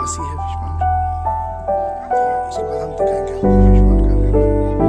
पास ही है fish pond. तो उसके बाद हम दिखाएंगे आपको फिश पॉन्ड का व्यू।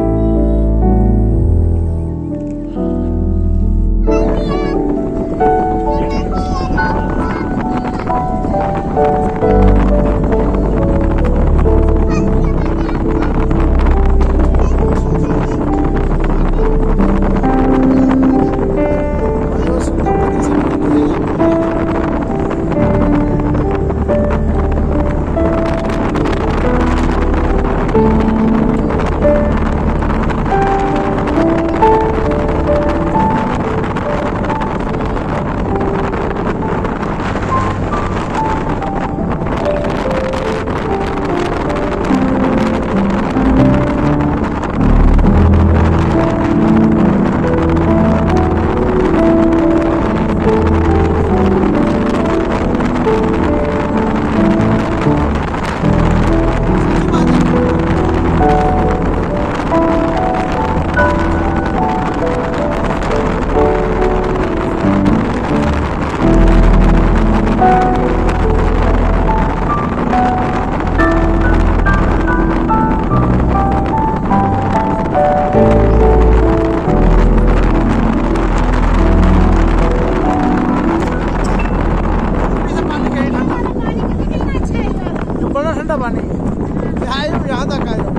ठंडा पानी यहाँ तक आए।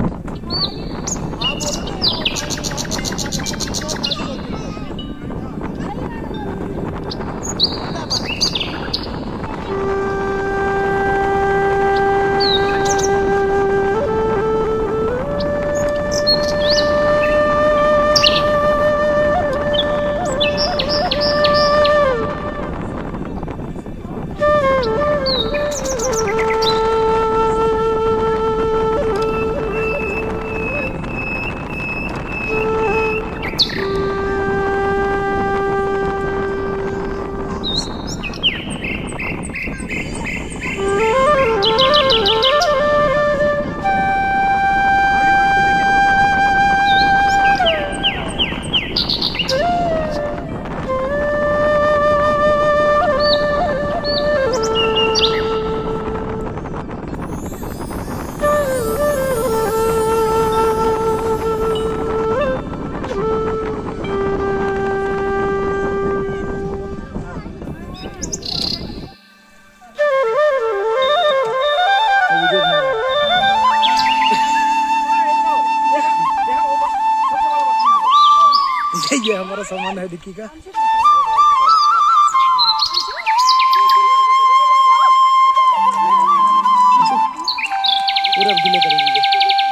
ये हमारा सामान है डिक्की का। पूरा गिले करेंगे।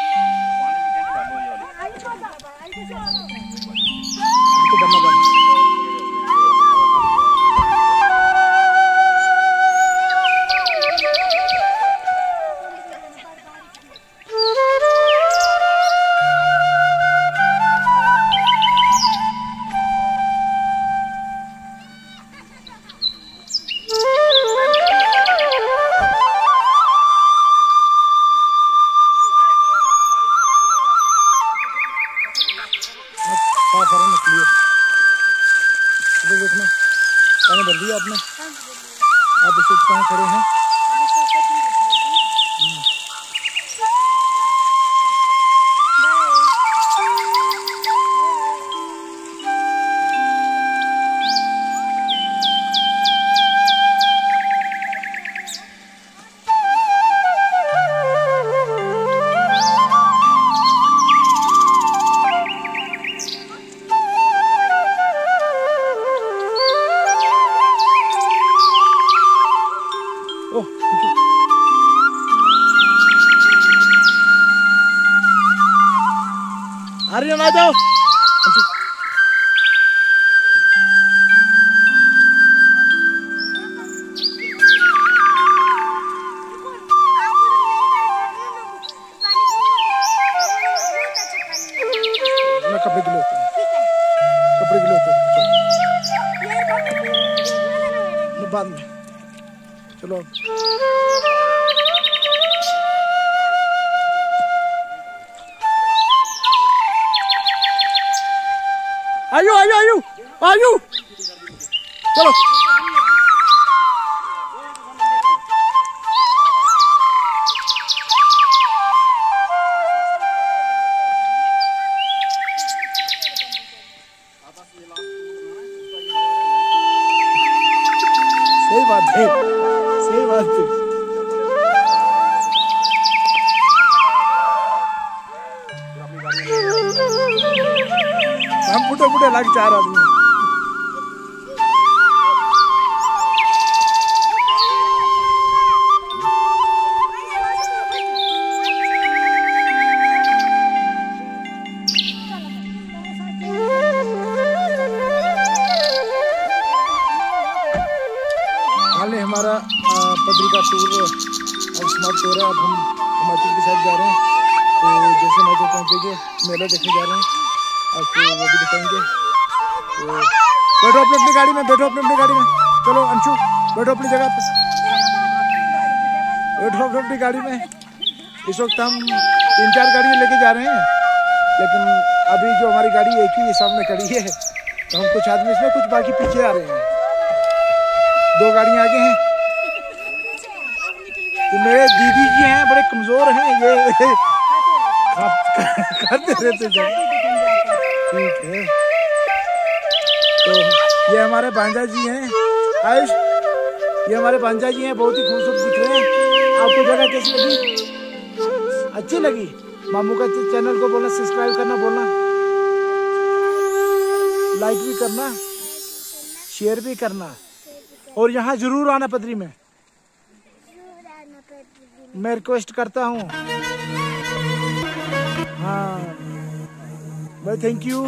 देखना पानी भर दिया आपने। आप इस कहाँ खड़े हैं? आर्यन आ जाओ। मैं कपड़े गिले होते हैं, कपड़े गिले होते हैं बाद में। चलो आयु आयु आयु आयु चलो। बात है, सही बात है। हम फुटे फुटे लग 4 आदमी। हमारा पदरी का टूर अब समाप्त हो रहा है। अब हम हिमाचल के साथ जा रहे हैं। तो जैसे हिमाचल पहुँचेंगे मेला देखने जा रहे हैं, आपको वो भी दिखाएंगे। तो बैठो अपनी गाड़ी में, बैठो अपनी गाड़ी में। चलो अंशु बैठो अपनी जगह पे, बैठो अपनी गाड़ी में। इस वक्त हम 3-4 गाड़ियाँ लेके जा रहे हैं, लेकिन अभी जो हमारी गाड़ी एक ही सामने खड़ी है, तो हम कुछ आदमी इसमें, कुछ बाकी पीछे आ रहे हैं। 2 गाड़ियाँ आगे हैं। तो मेरे दीदी जी हैं, बड़े कमज़ोर हैं, ये खाते रहते हैं। ठीक है, तो ये हमारे भांजा जी हैं आयुष, ये हमारे भांजा जी हैं, बहुत ही खूबसूरत दिख रहे हैं। आपको जगह कैसी लगी? अच्छी लगी? मामू का चैनल को बोलना सब्सक्राइब करना, बोलना लाइक भी करना, शेयर भी करना, और यहाँ जरूर आना पदरी में, मैं रिक्वेस्ट करता हूँ। हाँ भाई, थैंक यू।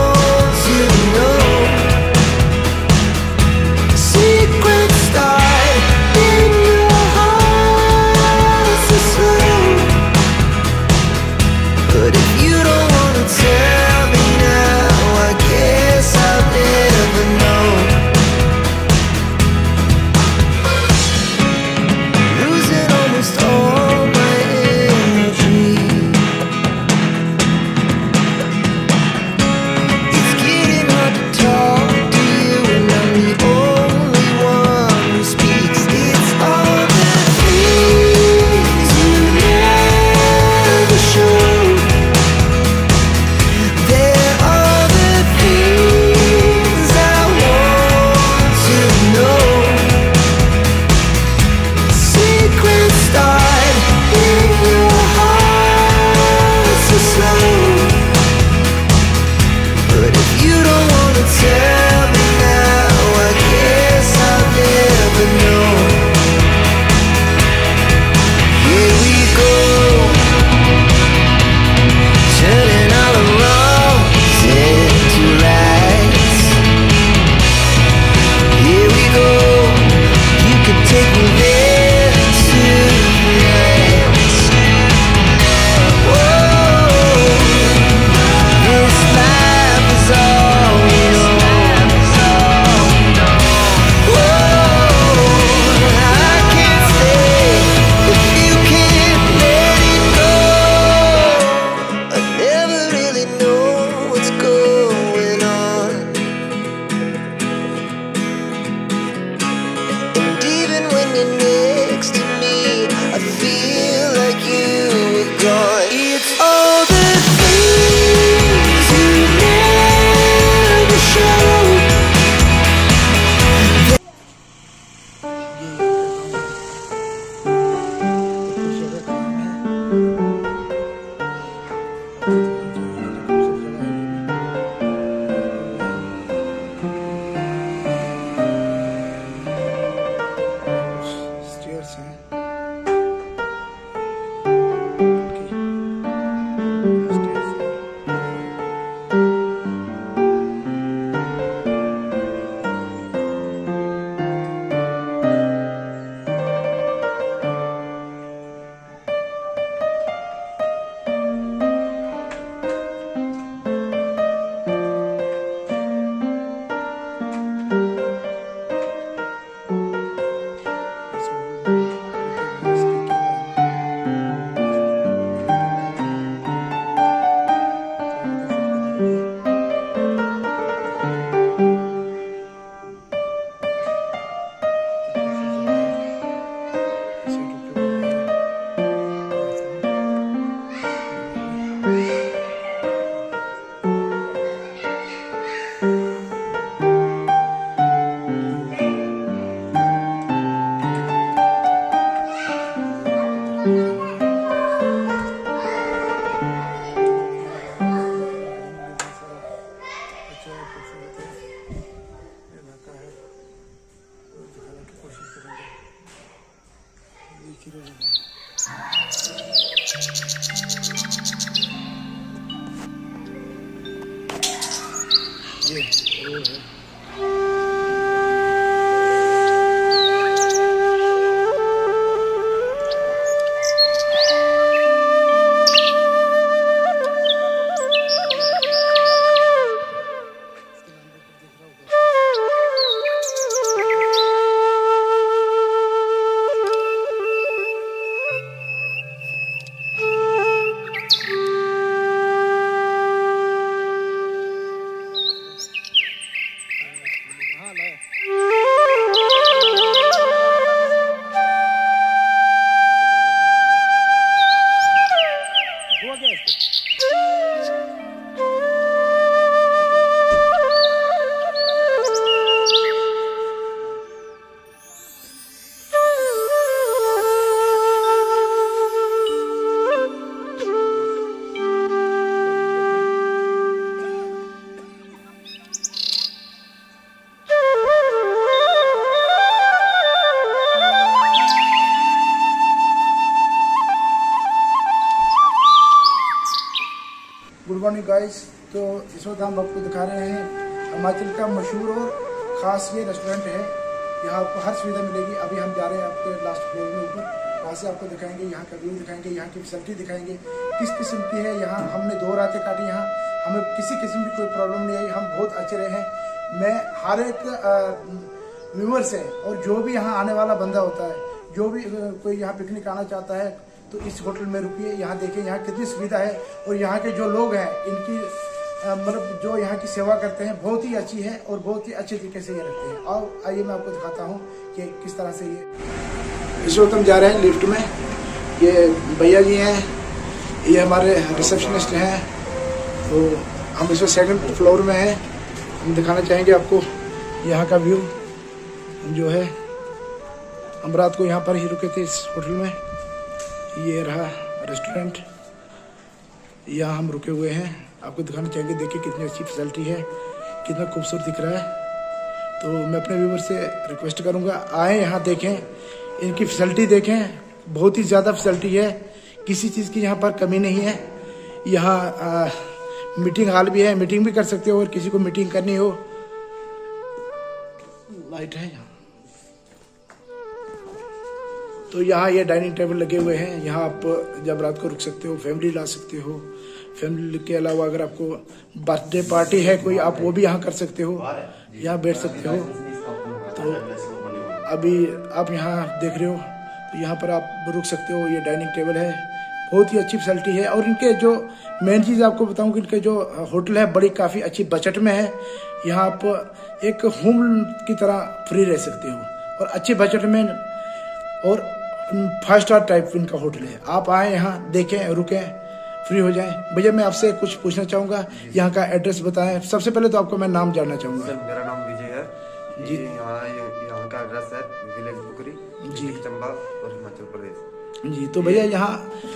Secret stars. ये रोड है। Good morning guys. तो इस वक्त हम आपको दिखा रहे हैं हिमाचल का मशहूर और ख़ास ये रेस्टोरेंट है। यहाँ आपको हर सुविधा मिलेगी। अभी हम जा रहे हैं आपके लास्ट फ्लोर में ऊपर, वहाँ से आपको दिखाएंगे, यहाँ का व्यू दिखाएंगे, यहाँ की फैसिलिटी दिखाएंगे किस किस्म की है। यहाँ हमने 2 रातें काटी, यहाँ हमें किसी किस्म की कोई प्रॉब्लम नहीं आई, हम बहुत अच्छे रहे हैं। मैं हर एक व्यूअर से और जो भी यहाँ आने वाला बंदा होता है, जो भी कोई यहाँ पिकनिक आना चाहता है तो इस होटल में रुकिए। यहाँ देखिए यहाँ कितनी सुविधा है और यहाँ के जो लोग हैं इनकी मतलब जो यहाँ की सेवा करते हैं बहुत ही अच्छी है और बहुत ही अच्छे तरीके से ये रखते हैं। और आइए मैं आपको दिखाता हूँ कि किस तरह से ये। इस वक्त हम जा रहे हैं लिफ्ट में। ये भैया जी हैं, ये हमारे रिसेप्शनिस्ट हैं। तो हम इस वक्त 2nd फ्लोर में हैं। हम दिखाना चाहेंगे आपको यहाँ का व्यू जो है। हम रात को यहाँ पर ही रुके थे इस होटल में। ये रहा रेस्टोरेंट, यहाँ हम रुके हुए हैं। आपको दिखाना चाहेंगे, देखिए कितनी अच्छी फैसिलिटी है, कितना खूबसूरत दिख रहा है। तो मैं अपने व्यूवर से रिक्वेस्ट करूँगा, आएँ यहाँ देखें, इनकी फैसिलिटी देखें। बहुत ही ज़्यादा फैसिलिटी है, किसी चीज़ की यहाँ पर कमी नहीं है। यहाँ मीटिंग हॉल भी है, मीटिंग भी कर सकते हो और किसी को मीटिंग करनी हो। लाइट है यहाँ। तो यहाँ ये डाइनिंग टेबल लगे हुए हैं। यहाँ आप जब रात को रुक सकते हो, फैमिली ला सकते हो। फैमिली के अलावा अगर आपको बर्थडे पार्टी है कोई, आप वो भी यहाँ कर सकते हो, यहाँ बैठ सकते हो। तो अभी आप यहाँ देख रहे हो, तो यहाँ पर आप रुक सकते हो। ये डाइनिंग टेबल है, बहुत ही अच्छी फैसिलिटी है। और इनके जो मेन चीज़ आपको बताऊँ कि इनके जो होटल है बड़ी काफ़ी अच्छी बजट में है। यहाँ आप एक होम की तरह फ्री रह सकते हो और अच्छे बजट में, और 5 स्टार टाइप इनका होटल है। आप आए यहाँ देखें, रुकें, फ्री हो जाएं। भैया मैं आपसे कुछ पूछना चाहूँगा, यहाँ का एड्रेस बताएं। सबसे पहले तो आपको मैं नाम जानना चाहूँगा। सर मेरा नाम विजय है जी। यहाँ का एड्रेस है विलेज बुकरी जी, चंबा और हिमाचल प्रदेश जी। तो भैया यहाँ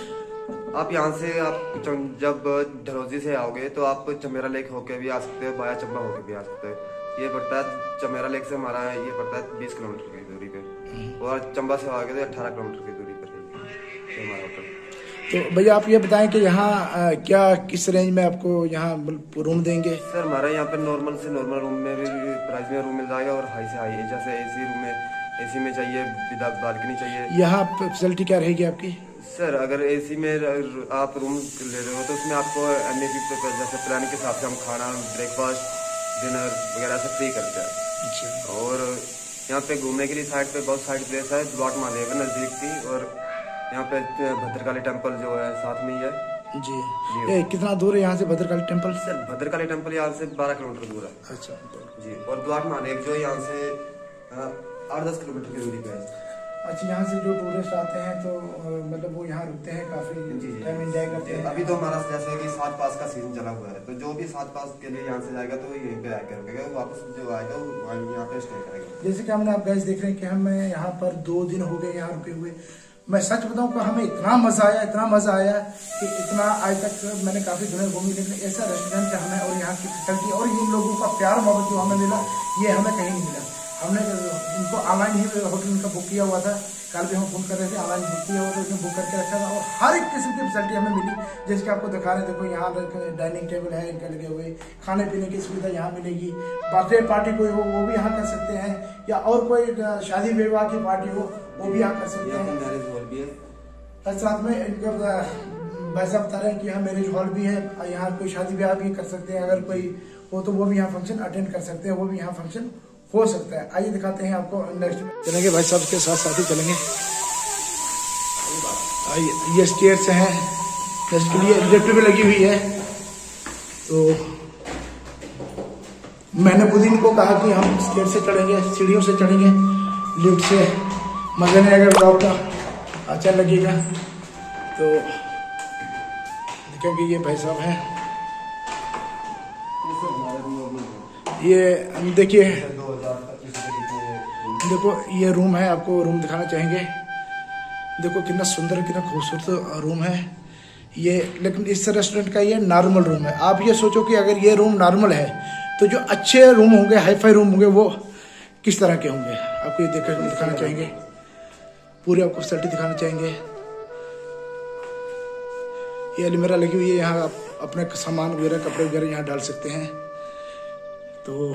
आप यहाँ से आप जब डलहौजी से आओगे तो आप चमेरा लेक होके भी आ सकते हो, बाया चंबा होके भी आ सकते हो। ये पड़ता है चमेरा लेक से हमारा ये पड़ता है 20 किलोमीटर की दूरी पे, और चंबा से आगे तो 18 किलोमीटर की दूरी पर है हमारा होटल। तो भैया आप ये बताएं कि यहाँ क्या किस रेंज में आपको यहाँ रूम देंगे? सर हमारा यहाँ पे नॉर्मल से नॉर्मल रूम में भी प्राइस में रूम मिल जाएगा, और हाई से हाई, जैसे एसी रूम में एसी में चाहिए, विदाउट बालकनी चाहिए। यहाँ फैसिलिटी क्या रहेगी आपकी? सर अगर एसी में आप रूम ले रहे हो तो उसमें आपको NAP जैसे प्लान के हिसाब से हम खाना, ब्रेकफास्ट, डिनर वगैरह सब फ्री करते हैं। और यहाँ पे घूमने के लिए साइड पे बहुत साइड प्लेस है। द्वाट महादेव नजदीक थी, और यहाँ पे भद्रकाली टेम्पल जो है साथ में ही है जी। कितना दूर है यहाँ से Bhadrakali temple? Sir Bhadrakali temple यहाँ से 12 किलोमीटर दूर है। अच्छा जी। और द्वाट महादेव जो यहाँ से 8-10 किलोमीटर की दूरी पे है। अच्छा, यहाँ से जो टूरिस्ट आते हैं तो मतलब वो यहाँ रुकते हैं, काफी टाइम एंजॉय करते हैं। अभी तो हमारा जैसे कि 7 पास का सीजन चला हुआ है, तो जो भी 7 पास के लिए यहाँ से जाएगा तो यहीं पे आकर रुकेगा, वापस जो आएगा वो यहाँ पे स्टे करेगा। जैसे कि हमने आप गाइस देख रहे हैं कि हमें यहाँ पर 2 दिन हो गए यहाँ रुके हुए। मैं सच बताऊं कि हमें इतना मजा आया कि इतना आज तक मैंने काफी दुनिया घूमी, लेकिन ऐसा रेस्टोरेंट है हमें, और यहाँ की फैसिलिटी और इन लोगों का प्यार मोहब्बत जो हमें मिला, ये हमें कहीं नहीं मिला। हमने इनको ऑनलाइन ही होटल इनका बुक किया हुआ था। कल भी हम फोन कर रहे थे, ऑनलाइन बुक किया हुआ था, इसने बुक करके रखा था और हर एक किस्म की फैसिलिटी हमें मिली। जैसे कि आपको दिखा रहे हैं, देखो यहाँ डाइनिंग टेबल है इनका लगे हुए, खाने पीने की सुविधा यहाँ मिलेगी। बर्थडे पार्टी कोई हो वो भी यहाँ कर सकते हैं, या और कोई शादी विवाह की पार्टी हो वो भी यहाँ कर सकते हैं। मैरिज हॉल भी है, साथ में इनका भाई साहब बता रहे हैं कि यहाँ मैरिज हॉल भी है, यहाँ कोई शादी ब्याह भी कर सकते हैं। अगर कोई हो तो वो भी यहाँ फंक्शन अटेंड कर सकते हैं, वो भी यहाँ फंक्शन हो सकता है। आइए दिखाते हैं आपको नेक्स्ट में चलेंगे, भाई साहब के साथ साथ ही चलेंगे। ये स्टेयर्स हैं जिसके लिए लिफ्ट भी लगी हुई है। तो मैंने खुद इनको कहा कि हम स्टेयर से चढ़ेंगे, सीढ़ियों से चढ़ेंगे, लिफ्ट से मजे नहीं। अगर ब्लॉग का अच्छा लगेगा तो क्योंकि ये भाई साहब हैं, ये देखिए, देखो ये रूम है, आपको रूम दिखाना चाहेंगे। देखो कितना सुंदर कितना खूबसूरत रूम है ये। लेकिन इस रेस्टोरेंट का ये नॉर्मल रूम है। आप ये सोचो कि अगर ये रूम नॉर्मल है तो जो अच्छे रूम होंगे, हाईफाई रूम होंगे, वो किस तरह के होंगे आपको ये दिखाना चाहेंगे, पूरी आपको फैसिलिटी दिखाना चाहेंगे। ये अलमीरा लगी हुई है, यहाँ आप अपने सामान वगैरह कपड़े वगैरह यहाँ डाल सकते हैं। तो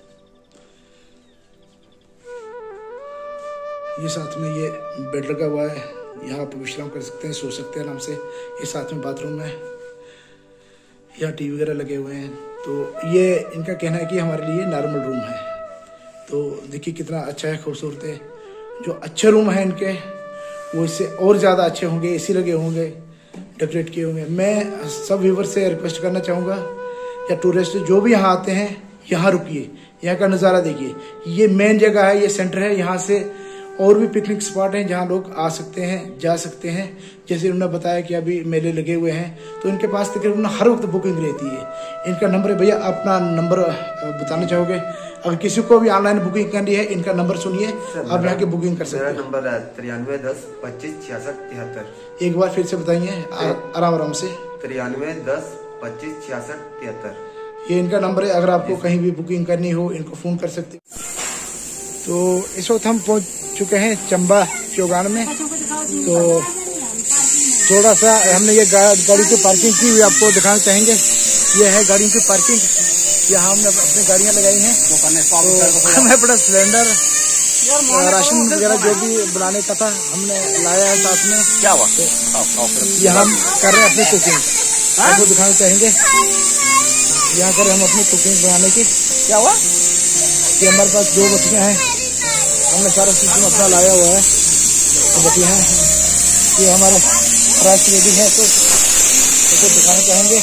ये साथ में ये बेड लगा हुआ है, यहाँ आप विश्राम कर सकते हैं, सो सकते हैं आराम से। ये साथ में बाथरूम है, यहाँ टीवी वगैरह लगे हुए हैं। तो ये इनका कहना है कि हमारे लिए नॉर्मल रूम है। तो देखिए कितना अच्छा है, खूबसूरत है। जो अच्छे रूम हैं इनके वो इससे और ज़्यादा अच्छे होंगे, एसी लगे होंगे, डेकोरेट किए होंगे। मैं सब व्यूवर से रिक्वेस्ट करना चाहूँगा या टूरिस्ट जो भी यहाँ आते हैं यहाँ रुकिए, यहाँ का नज़ारा देखिए। ये मेन जगह है, ये सेंटर है, यहाँ से और भी पिकनिक स्पॉट हैं जहाँ लोग आ सकते हैं, जा सकते हैं। जैसे उन्होंने बताया कि अभी मेले लगे हुए हैं तो इनके पास तकरीबन हर वक्त बुकिंग रहती है। इनका नंबर है, भैया अपना नंबर बताना चाहोगे? अगर किसी को भी ऑनलाइन बुकिंग करनी है इनका नंबर सुनिए, आप यहाँ की बुकिंग कर सकते हैं। नंबर है 93 10 25 66 73। एक बार फिर से बताइए आराम आराम से। 93 10 25 66 73 ये इनका नंबर है। अगर आपको कहीं भी बुकिंग करनी हो इनको फ़ोन कर सकते। तो इस वक्त हम पहुंच चुके हैं चंबा चौगान में। तो थोड़ा सा हमने ये गाड़ी की पार्किंग की हुई आपको दिखाना चाहेंगे। ये है गाड़ियों की पार्किंग, यहाँ हमने अपनी गाड़ियाँ लगाई हैं। तो हमें बड़ा सिलेंडर राशन वगैरह जो भी बनाने का था हमने लाया है साथ में। क्या हुआ? यहाँ हम कर रहे हैं अपनी कुकिंग, आपको दिखाना चाहेंगे। यहाँ करें हम अपनी कुकिंग बनाने की। क्या हुआ? ये हमारे पास 2 बच्चियाँ हैं, हमने सारा सिस्टम अपना लाया हुआ है। तो बच्चियाँ हैं, ये हमारे राइस रेडी है, तो इसको दिखाना चाहेंगे।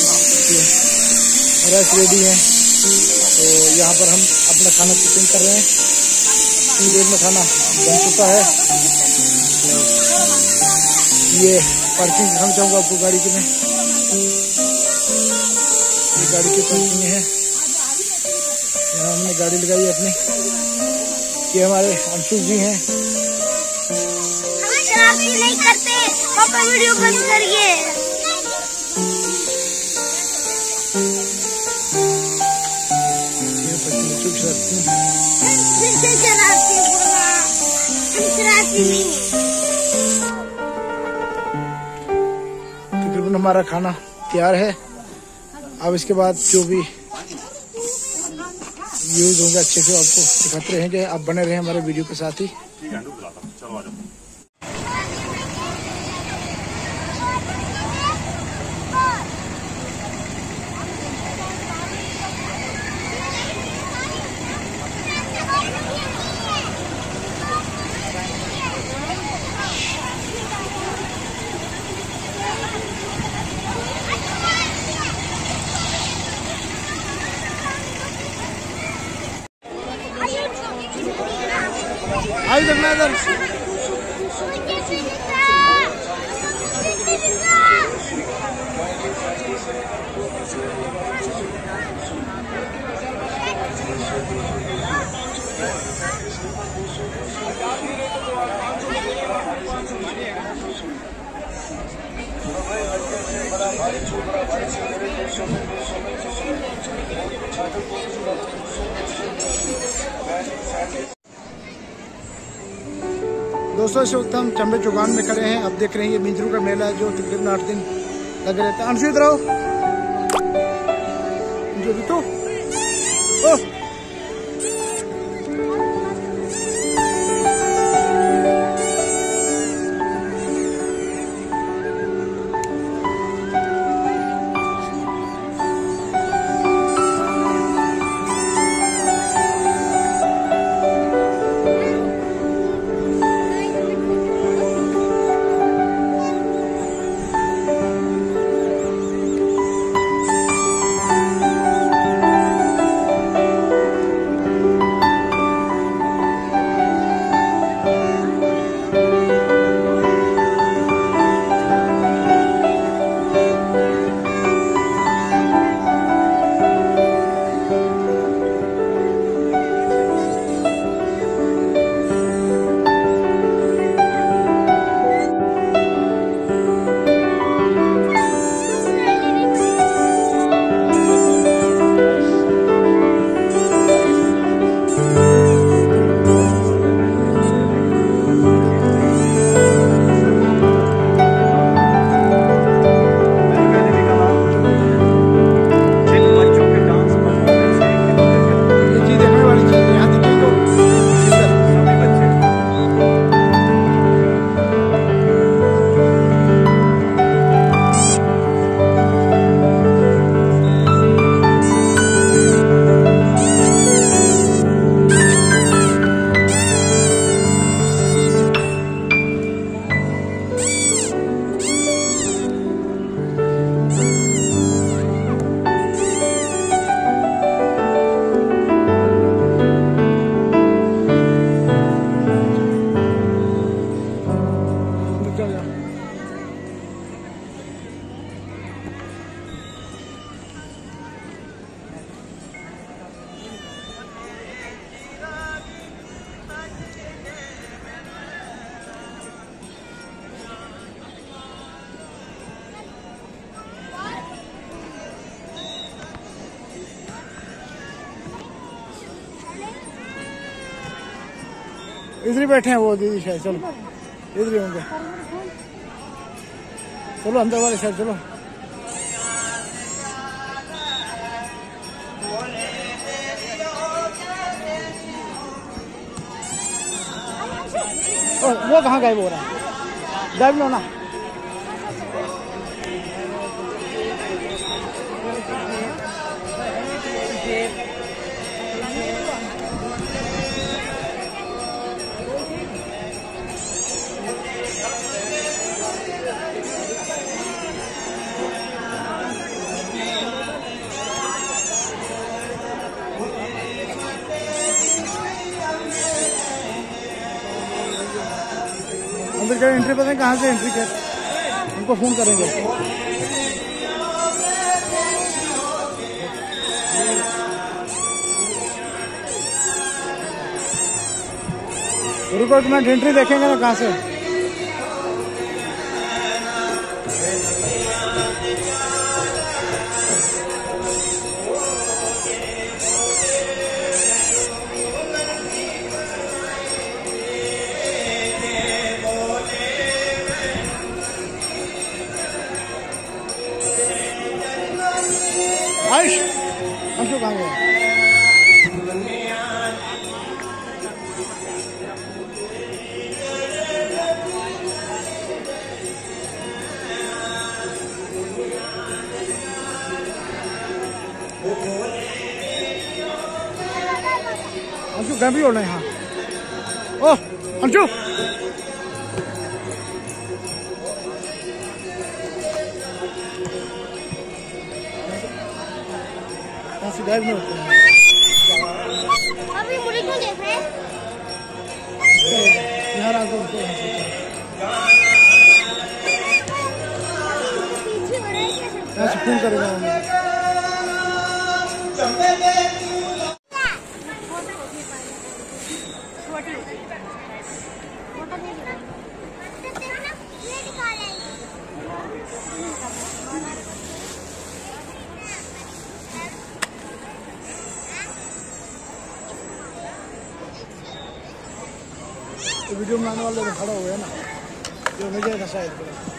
राइस रेडी है, तो यहाँ पर हम अपना खाना कुकिंग कर रहे हैं। इतनी देर में खाना बन चुका है। ये पार्किंग दिखाना चाहूँगा आपको गाड़ी की। मैं ये गाड़ी की पार्किंग है, यहाँ हमने गाड़ी लगाई है अपनी। ये हमारे अंशु जी हैं। शरारती नहीं करते, पापा वीडियो बंद करिए। ये बच्चे शरारती नहीं। तकरीबन हमारा खाना तैयार है। अब इसके बाद जो भी व्यूज होंगे अच्छे से आपको दिखाते रहेंगे। आप बने रहे हमारे वीडियो के साथ ही। आई देखना इधर। दोस्तों इस वक्त हम चंबे चौगान में खड़े हैं। अब देख रहे हैं ये मिंजरू का मेला है जो तकरीबन 8 दिन लगे रहता है। अंशु इधर आओ, तो इधर ही बैठे हैं वो दीदी शायद। चलो इधर ही होंगे, चलो अंदर वाले शायद। चलो वो कहाँ गायब हो रहा है? गायब लो ना। अंदर क्या एंट्री पता है कहाँ से एंट्री कर, उनको फोन करेंगे। रुको तुम्हें एंट्री देखेंगे ना कहाँ से। आयुष अंशु कहाँ गया? अंशु घर भी हो रहे हैं। हाँ ओह अंशु गायब नहीं होते हैं। अभी मुझे क्यों देख रहे हैं? यहाँ आ जाओ। यहाँ से फोन करेगा। तो वीडियो बनाने वाले तो खड़ा हो गया ना, जो मुझे था शायद।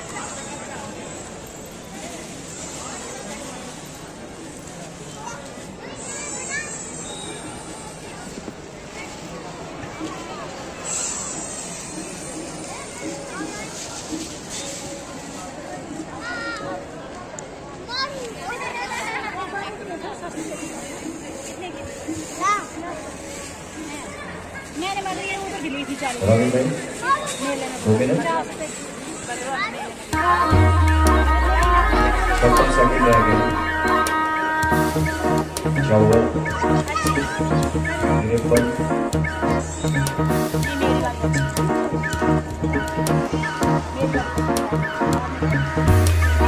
राहुल भाई 2 मिनट सबसे सेकंड रह गया चावल 53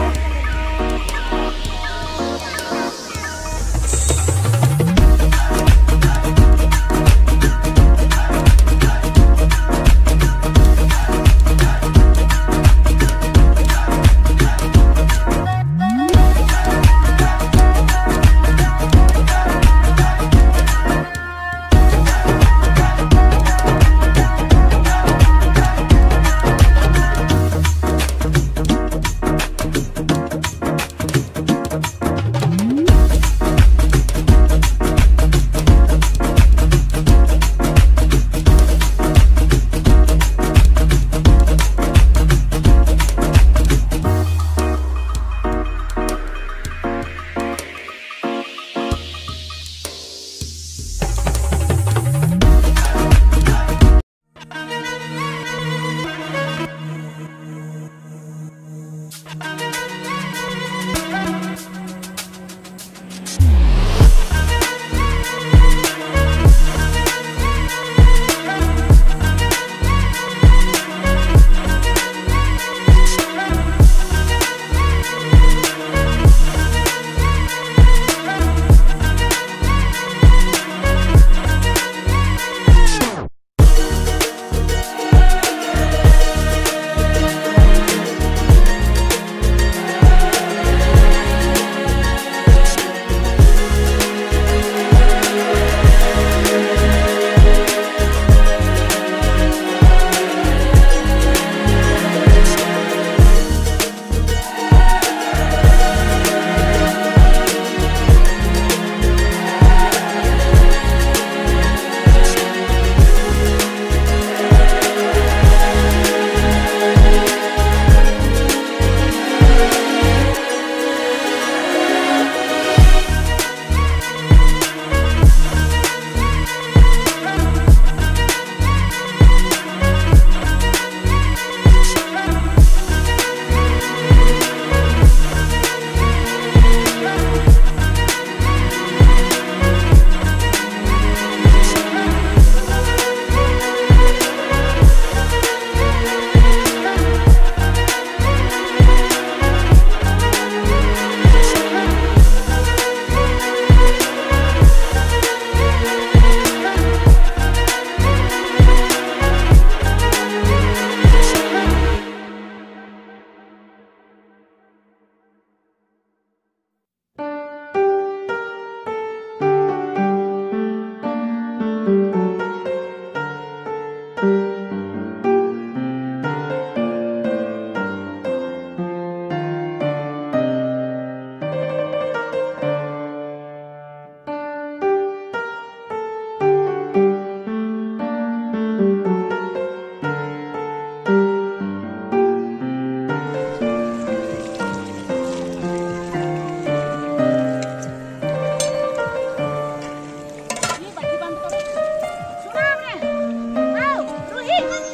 Ruhi!